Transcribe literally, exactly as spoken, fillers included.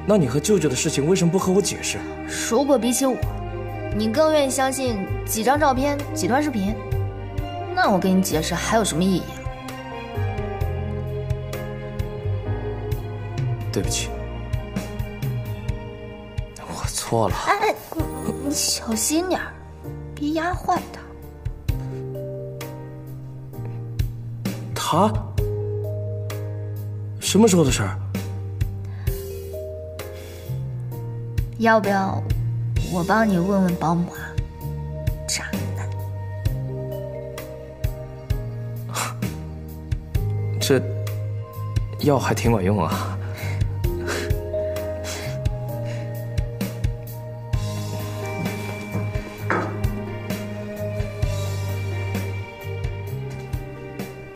那你和舅舅的事情为什么不和我解释？ 如果比起我，你更愿意相信几张照片、几段视频，那我给你解释还有什么意义啊？ 对不起，我错了。 哎，你你小心点儿，别压坏他。 他？什么时候的事儿？ 要不要我帮你问问保姆啊？渣男。 这药还挺管用啊。